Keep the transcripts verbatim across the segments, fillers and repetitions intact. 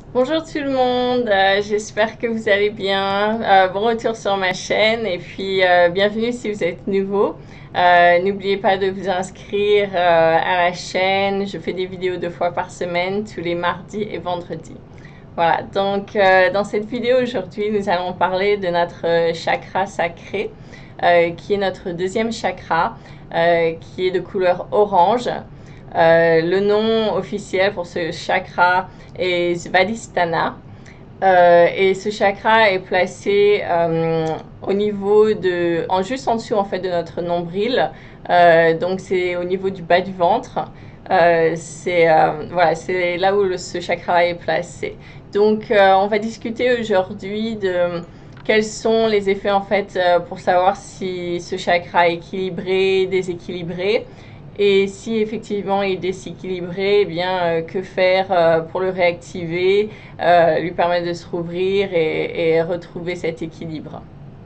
Bonjour tout le monde, euh, j'espère que vous allez bien. Euh, bon retour sur ma chaîne et puis euh, bienvenue si vous êtes nouveau. Euh, n'oubliez pas de vous inscrire euh, à la chaîne. Je fais des vidéos deux fois par semaine, tous les mardis et vendredis. Voilà, donc euh, dans cette vidéo aujourd'hui, nous allons parler de notre chakra sacré, euh, qui est notre deuxième chakra, euh, qui est de couleur orange. Euh, le nom officiel pour ce chakra est Svadhisthana. Euh, et ce chakra est placé euh, au niveau de, en juste en dessous en fait de notre nombril. Euh, donc c'est au niveau du bas du ventre. Euh, c'est euh, voilà, c'est là où le, ce chakra est placé. Donc euh, on va discuter aujourd'hui de quels sont les effets en fait euh, pour savoir si ce chakra est équilibré, déséquilibré. Et si effectivement il est déséquilibré, eh bien euh, que faire euh, pour le réactiver, euh, lui permettre de se rouvrir et, et retrouver cet équilibre.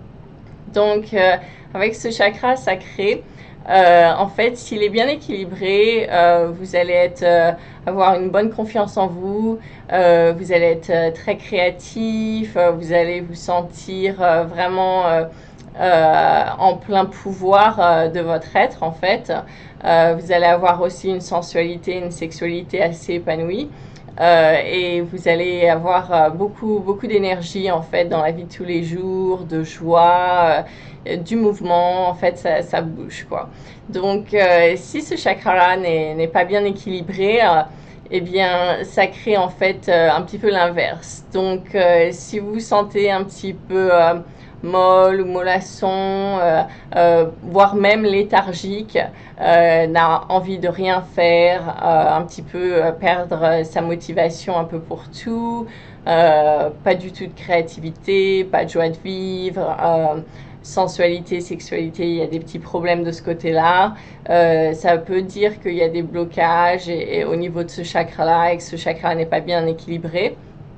Donc euh, avec ce chakra sacré, euh, en fait, s'il est bien équilibré, euh, vous allez être, euh, avoir une bonne confiance en vous, euh, vous allez être euh, très créatif, euh, vous allez vous sentir euh, vraiment euh, euh, en plein pouvoir euh, de votre être en fait. Euh, vous allez avoir aussi une sensualité, une sexualité assez épanouie. Euh, et vous allez avoir euh, beaucoup, beaucoup d'énergie en fait dans la vie de tous les jours, de joie, euh, du mouvement, en fait ça, ça bouge quoi. Donc euh, si ce chakra-là n'est pas bien équilibré, euh, eh bien ça crée en fait euh, un petit peu l'inverse. Donc euh, si vous vous sentez un petit peu euh, molle ou mollasson, euh, euh, voire même léthargique, euh, n'a envie de rien faire, euh, un petit peu euh, perdre sa motivation un peu pour tout, euh, pas du tout de créativité, pas de joie de vivre, euh, sensualité, sexualité, il y a des petits problèmes de ce côté-là. Euh, ça peut dire qu'il y a des blocages et, et au niveau de ce chakra-là et que ce chakra n'est pas bien équilibré.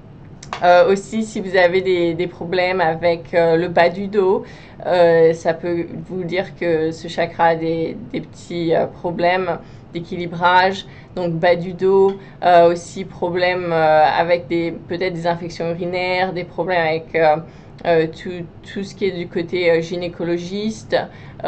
Euh, aussi, si vous avez des, des problèmes avec euh, le bas du dos, euh, ça peut vous dire que ce chakra a des, des petits euh, problèmes d'équilibrage. Donc bas du dos, euh, aussi problèmes euh, avec des peut-être des infections urinaires, des problèmes avec euh, euh, tout, tout ce qui est du côté euh, gynécologiste,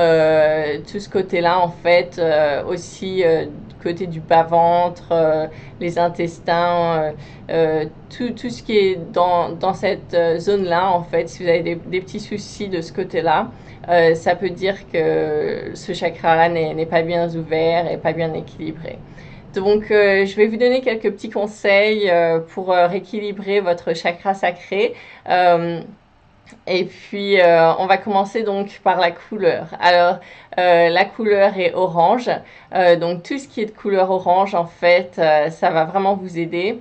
euh, tout ce côté-là en fait, euh, aussi euh, du côté du bas-ventre, euh, les intestins, euh, euh, tout, tout ce qui est dans, dans cette zone-là, en fait, si vous avez des, des petits soucis de ce côté-là, euh, ça peut dire que ce chakra-là n'est pas bien ouvert et pas bien équilibré. Donc, euh, je vais vous donner quelques petits conseils euh, pour euh, rééquilibrer votre chakra sacré. Euh, et puis, euh, on va commencer donc par la couleur. Alors, euh, la couleur est orange. Euh, donc, tout ce qui est de couleur orange, en fait, euh, ça va vraiment vous aider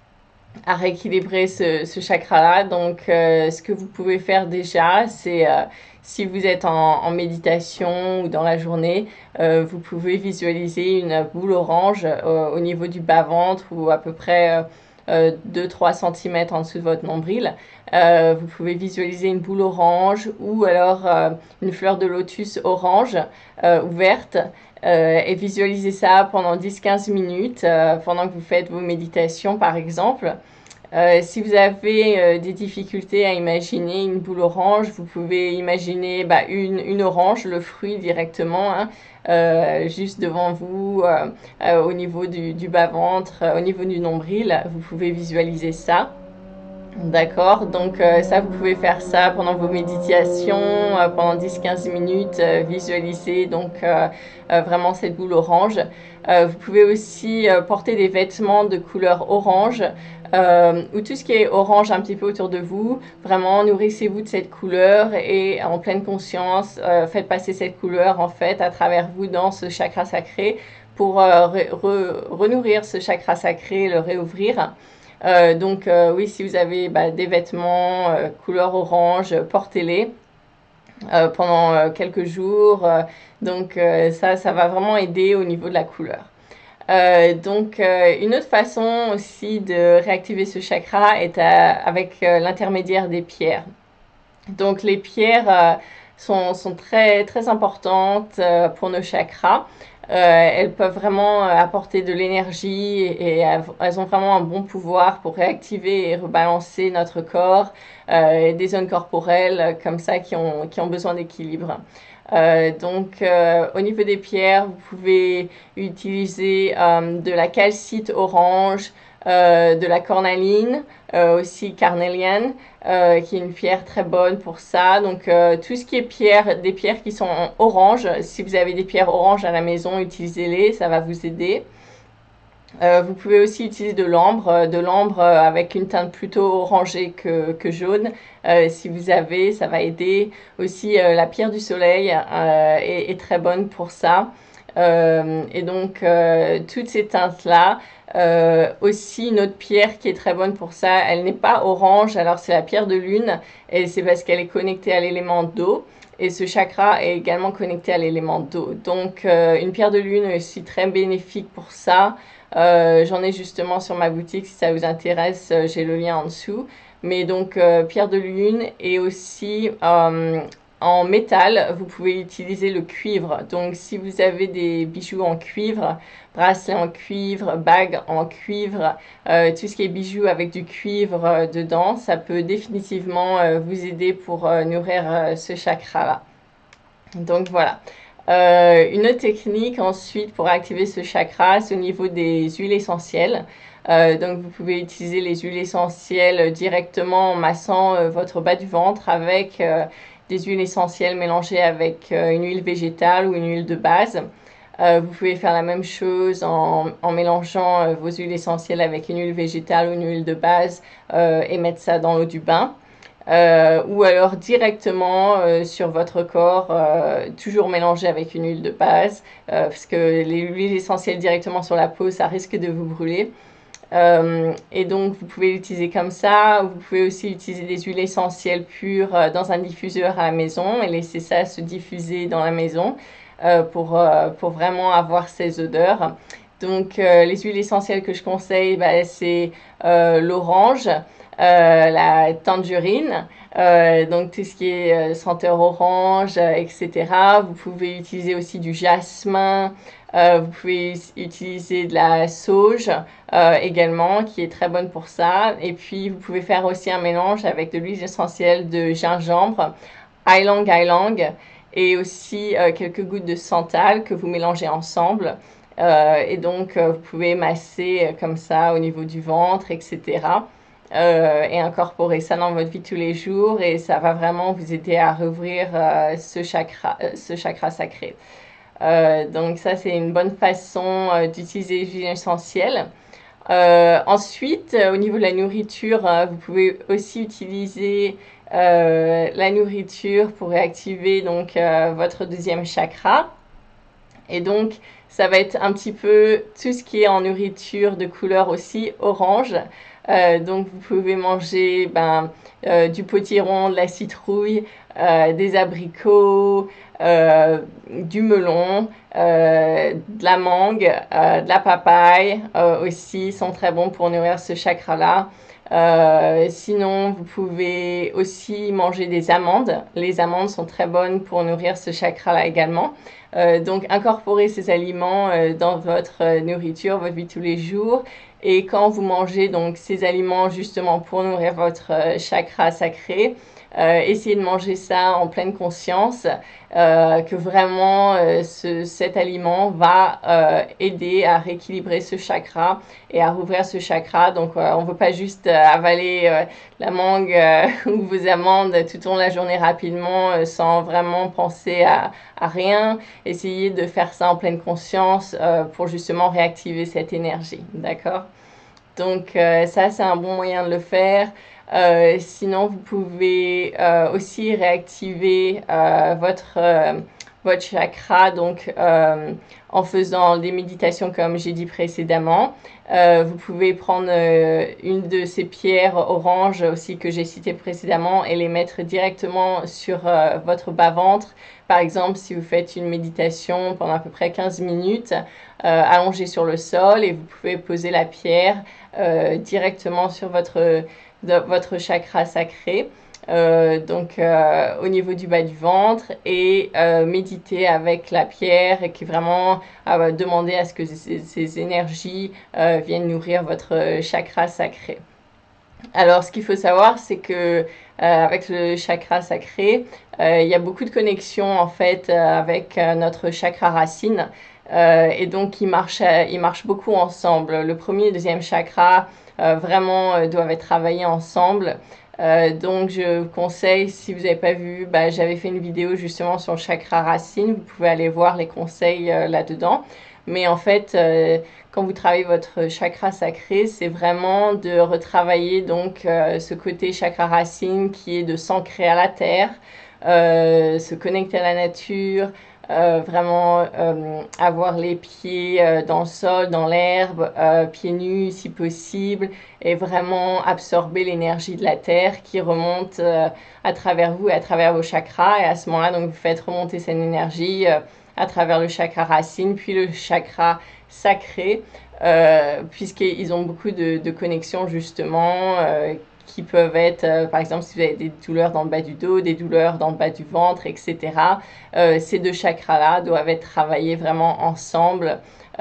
à rééquilibrer ce, ce chakra-là. Donc, euh, ce que vous pouvez faire déjà, c'est euh, si vous êtes en, en méditation ou dans la journée, euh, vous pouvez visualiser une boule orange euh, au niveau du bas-ventre ou à peu près euh, euh, deux à trois centimètres en dessous de votre nombril. Euh, vous pouvez visualiser une boule orange ou alors euh, une fleur de lotus orange euh, ouverte. Euh, et visualisez ça pendant dix à quinze minutes euh, pendant que vous faites vos méditations par exemple. Euh, si vous avez euh, des difficultés à imaginer une boule orange, vous pouvez imaginer bah, une, une orange, le fruit directement, hein, euh, juste devant vous, euh, euh, au niveau du, du bas-ventre, euh, au niveau du nombril. Vous pouvez visualiser ça. D'accord, donc euh, ça vous pouvez faire ça pendant vos méditations, euh, pendant dix à quinze minutes, euh, visualiser donc euh, euh, vraiment cette boule orange. Euh, vous pouvez aussi euh, porter des vêtements de couleur orange euh, ou tout ce qui est orange un petit peu autour de vous. Vraiment nourrissez-vous de cette couleur et en pleine conscience, euh, faites passer cette couleur en fait à travers vous dans ce chakra sacré pour euh, re re renourrir ce chakra sacré et le réouvrir. Euh, donc euh, oui, si vous avez bah, des vêtements euh, couleur orange, portez-les euh, pendant euh, quelques jours. Euh, donc euh, ça, ça va vraiment aider au niveau de la couleur. Euh, donc euh, une autre façon aussi de réactiver ce chakra est à, avec euh, l'intermédiaire des pierres. Donc les pierres euh, sont, sont très, très importantes euh, pour nos chakras. Euh, elles peuvent vraiment apporter de l'énergie et, et elles ont vraiment un bon pouvoir pour réactiver et rebalancer notre corps, euh, et des zones corporelles comme ça qui ont, qui ont besoin d'équilibre. Euh, donc, euh, au niveau des pierres, vous pouvez utiliser euh, de la calcite orange, euh, de la cornaline, euh, aussi carnélienne, euh, qui est une pierre très bonne pour ça. Donc, euh, tout ce qui est pierre, des pierres qui sont en orange, si vous avez des pierres oranges à la maison, utilisez-les, ça va vous aider. Euh, vous pouvez aussi utiliser de l'ambre, de l'ambre avec une teinte plutôt orangée que, que jaune. Euh, si vous avez, ça va aider. Aussi, euh, la pierre du soleil euh, est, est très bonne pour ça. Euh, et donc, euh, toutes ces teintes-là. Euh, aussi, une autre pierre qui est très bonne pour ça, elle n'est pas orange, alors c'est la pierre de lune, et c'est parce qu'elle est connectée à l'élément d'eau. Et ce chakra est également connecté à l'élément d'eau. Donc, euh, une pierre de lune est aussi très bénéfique pour ça. Euh, j'en ai justement sur ma boutique, si ça vous intéresse, euh, j'ai le lien en dessous. Mais donc, euh, pierre de lune et aussi euh, en métal, vous pouvez utiliser le cuivre. Donc, si vous avez des bijoux en cuivre, bracelets en cuivre, bagues en cuivre, euh, tout ce qui est bijoux avec du cuivre euh, dedans, ça peut définitivement euh, vous aider pour euh, nourrir euh, ce chakra-là. Donc voilà. Euh, une autre technique ensuite pour activer ce chakra, c'est au niveau des huiles essentielles. Euh, donc vous pouvez utiliser les huiles essentielles directement en massant euh, votre bas du ventre avec euh, des huiles essentielles mélangées avec euh, une huile végétale ou une huile de base. Euh, vous pouvez faire la même chose en, en mélangeant euh, vos huiles essentielles avec une huile végétale ou une huile de base euh, et mettre ça dans l'eau du bain. Euh, ou alors directement euh, sur votre corps, euh, toujours mélangé avec une huile de base, euh, parce que les huiles essentielles directement sur la peau, ça risque de vous brûler. Euh, et donc, vous pouvez l'utiliser comme ça. Vous pouvez aussi utiliser des huiles essentielles pures euh, dans un diffuseur à la maison et laisser ça se diffuser dans la maison euh, pour, euh, pour vraiment avoir ces odeurs. Donc, euh, les huiles essentielles que je conseille, bah, c'est euh, l'orange, euh, la tangerine, euh, donc tout ce qui est euh, senteur orange, euh, et cetera. Vous pouvez utiliser aussi du jasmin, euh, vous pouvez utiliser de la sauge euh, également, qui est très bonne pour ça. Et puis, vous pouvez faire aussi un mélange avec de l'huile essentielle de gingembre, ylang ylang, et aussi euh, quelques gouttes de santal que vous mélangez ensemble. Euh, et donc, euh, vous pouvez masser euh, comme ça au niveau du ventre, et cetera. Euh, et incorporer ça dans votre vie tous les jours et ça va vraiment vous aider à rouvrir euh, ce chakra, euh, ce chakra sacré. Euh, donc ça, c'est une bonne façon euh, d'utiliser les huiles essentielles. Euh, ensuite, euh, au niveau de la nourriture, euh, vous pouvez aussi utiliser euh, la nourriture pour réactiver donc euh, votre deuxième chakra. Et donc, ça va être un petit peu tout ce qui est en nourriture de couleur aussi orange. Euh, donc, vous pouvez manger ben, euh, du potiron, de la citrouille, euh, des abricots, euh, du melon, euh, de la mangue, euh, de la papaye euh, aussi sont très bons pour nourrir ce chakra-là. Euh, sinon, vous pouvez aussi manger des amandes. Les amandes sont très bonnes pour nourrir ce chakra-là également. Euh, donc, incorporez ces aliments euh, dans votre euh, nourriture, votre vie tous les jours. Et quand vous mangez donc ces aliments justement pour nourrir votre euh, chakra sacré, euh, essayez de manger ça en pleine conscience, euh, que vraiment euh, ce, cet aliment va euh, aider à rééquilibrer ce chakra et à rouvrir ce chakra. Donc, euh, on ne veut pas juste euh, avaler euh, la mangue euh, ou vos amandes tout au long de la journée rapidement euh, sans vraiment penser à, à rien. Essayez de faire ça en pleine conscience euh, pour justement réactiver cette énergie, d'accord? Donc euh, ça, c'est un bon moyen de le faire. Euh, sinon, vous pouvez euh, aussi réactiver euh, votre, euh, votre chakra donc, euh, en faisant des méditations comme j'ai dit précédemment. Euh, vous pouvez prendre euh, une de ces pierres oranges aussi que j'ai citées précédemment et les mettre directement sur euh, votre bas-ventre. Par exemple, si vous faites une méditation pendant à peu près quinze minutes, euh, allongé sur le sol et vous pouvez poser la pierre euh, directement sur votre, de, votre chakra sacré. Euh, donc euh, au niveau du bas du ventre et euh, méditer avec la pierre qui vraiment à demander à ce que ces, ces énergies euh, viennent nourrir votre chakra sacré. Alors, ce qu'il faut savoir, c'est que euh, avec le chakra sacré, euh, il y a beaucoup de connexions en fait euh, avec euh, notre chakra racine. Euh, et donc, ils marchent, euh, ils marchent beaucoup ensemble. Le premier et le deuxième chakra euh, vraiment euh, doivent être travaillés ensemble. Euh, donc, je vous conseille, si vous n'avez pas vu, bah, j'avais fait une vidéo justement sur le chakra racine. Vous pouvez aller voir les conseils euh, là-dedans. Mais en fait, euh, quand vous travaillez votre chakra sacré, c'est vraiment de retravailler donc euh, ce côté chakra racine qui est de s'ancrer à la terre, euh, se connecter à la nature, euh, vraiment euh, avoir les pieds euh, dans le sol, dans l'herbe, euh, pieds nus si possible, et vraiment absorber l'énergie de la terre qui remonte euh, à travers vous et à travers vos chakras. Et à ce moment-là, donc vous faites remonter cette énergie euh, à travers le chakra racine, puis le chakra sacré, euh, puisqu'ils ont beaucoup de, de connexions justement euh, qui peuvent être, euh, par exemple, si vous avez des douleurs dans le bas du dos, des douleurs dans le bas du ventre, et cetera. Euh, ces deux chakras-là doivent être travaillés vraiment ensemble,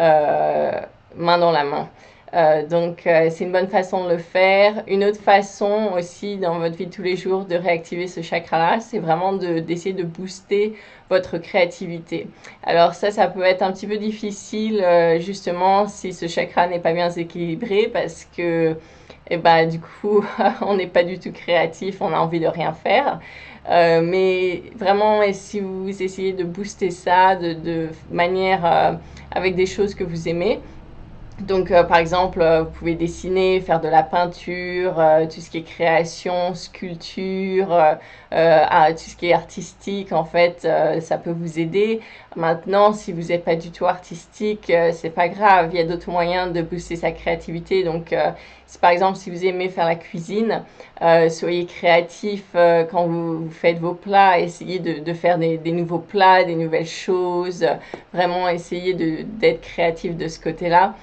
euh, main dans la main. Euh, donc, euh, c'est une bonne façon de le faire. Une autre façon aussi dans votre vie de tous les jours de réactiver ce chakra-là, c'est vraiment d'essayer de, de booster votre créativité. Alors ça, ça peut être un petit peu difficile euh, justement si ce chakra n'est pas bien équilibré parce que, eh ben, du coup, on n'est pas du tout créatif, on a envie de rien faire. Euh, mais vraiment, si vous essayez de booster ça de, de manière euh, avec des choses que vous aimez, donc, euh, par exemple, euh, vous pouvez dessiner, faire de la peinture, euh, tout ce qui est création, sculpture, euh, euh, tout ce qui est artistique, en fait, euh, ça peut vous aider. Maintenant, si vous n'êtes pas du tout artistique, euh, c'est pas grave, il y a d'autres moyens de booster sa créativité. Donc, euh, si, par exemple, si vous aimez faire la cuisine, euh, soyez créatif euh, quand vous, vous faites vos plats, essayez de, de faire des, des nouveaux plats, des nouvelles choses, vraiment essayez d'être créatif de ce côté-là.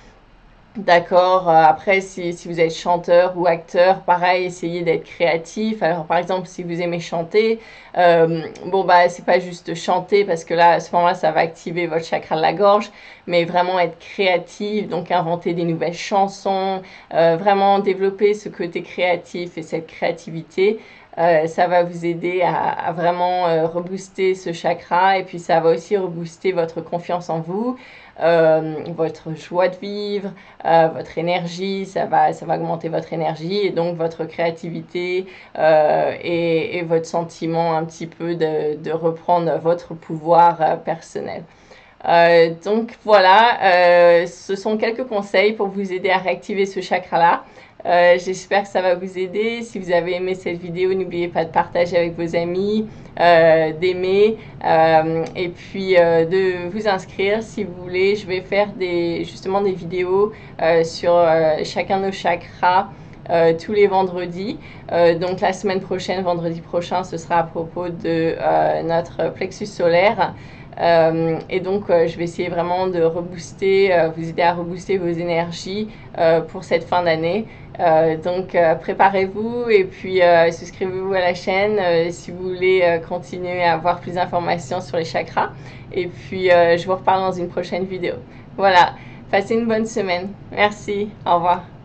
D'accord. Euh, Après, si, si vous êtes chanteur ou acteur, pareil, essayez d'être créatif. Alors, par exemple, si vous aimez chanter, euh, bon, bah, c'est pas juste chanter parce que là, à ce moment-là, ça va activer votre chakra de la gorge, mais vraiment être créatif, donc inventer des nouvelles chansons, euh, vraiment développer ce côté créatif et cette créativité. Euh, ça va vous aider à, à vraiment euh, rebooster ce chakra et puis ça va aussi rebooster votre confiance en vous, euh, votre joie de vivre, euh, votre énergie, ça va, ça va augmenter votre énergie et donc votre créativité euh, et, et votre sentiment un petit peu de, de reprendre votre pouvoir euh, personnel. Euh, donc voilà, euh, ce sont quelques conseils pour vous aider à réactiver ce chakra-là. Euh, J'espère que ça va vous aider. Si vous avez aimé cette vidéo, n'oubliez pas de partager avec vos amis, euh, d'aimer euh, et puis euh, de vous inscrire si vous voulez. Je vais faire des, justement des vidéos euh, sur euh, chacun de nos chakras. Euh, tous les vendredis. Euh, donc la semaine prochaine, vendredi prochain, ce sera à propos de euh, notre plexus solaire. Euh, et donc, euh, je vais essayer vraiment de rebooster, euh, vous aider à rebooster vos énergies euh, pour cette fin d'année. Euh, donc, euh, préparez-vous et puis euh, souscrivez-vous à la chaîne euh, si vous voulez euh, continuer à avoir plus d'informations sur les chakras. Et puis, euh, je vous reparle dans une prochaine vidéo. Voilà, passez une bonne semaine. Merci, au revoir.